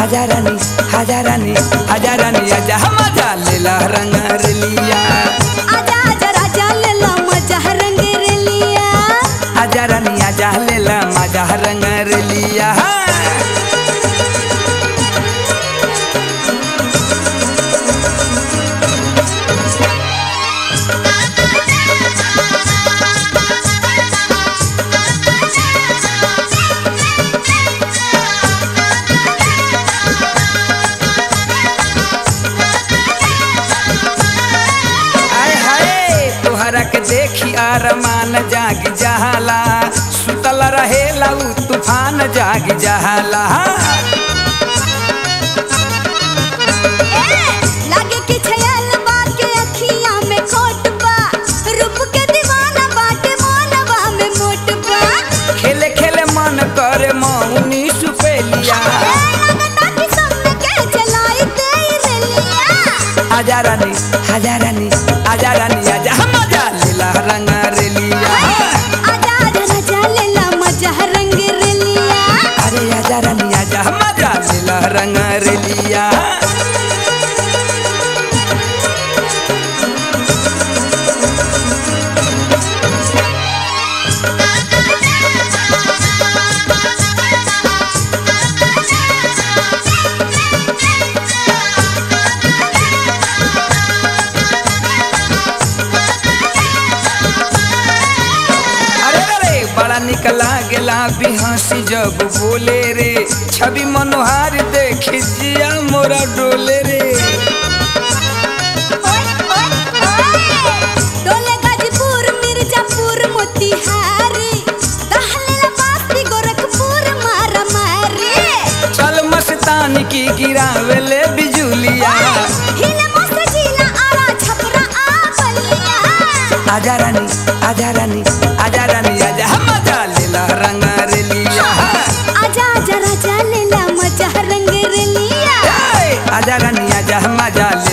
आजा रानी आजा रानी आजा रानी आजा मजा लेला रंग रलिया आजा आजा राजा लेला मजा रंग रलिया आजा रानी आजा लेला मजा रंग रलिया के देखी अरमान जाग जहाला सुतल रहेला उ तूफान जाग जहाला लागे कि छयल बाके अखियां में खोट बा रूप के दीवाना बाटे मनवा में मोट बा खेले खेले मन करे मौनी सुपेलिया लगता कि सब के चलाई दे रेलिया आजा रानी आजा रानी आजा रानी आजा मजा लेला रंग रलिया आजा आजा राजा लेला मजा रंग रलिया अरे आजा रानी आजा मजा लेला रंग रलिया निकला गेला बिहासी जब बोले रे छवि मनोहार देखी जिया मोरा डोले रे डोले गाजीपुर मिर्जापुर मोतिहारी दहलेला बास्ती गोरखपुर मारा मारी चल मस्तानी की गिरावेले बिजुलिया हिले मस्त जिला आरा छपरा आ बलिया आजा रानी आजा रानी आजा रानी आजा मजा लेला रंग रलिया आजा आजा राजा लेला मजा रंग रलिया आजा रानी आजा मजा